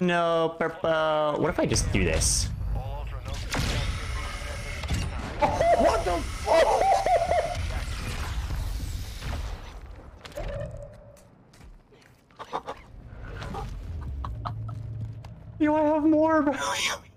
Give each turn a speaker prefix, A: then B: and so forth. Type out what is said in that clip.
A: No, purple. What if I just do this?
B: What the fuck?
A: You know, I have more, bro.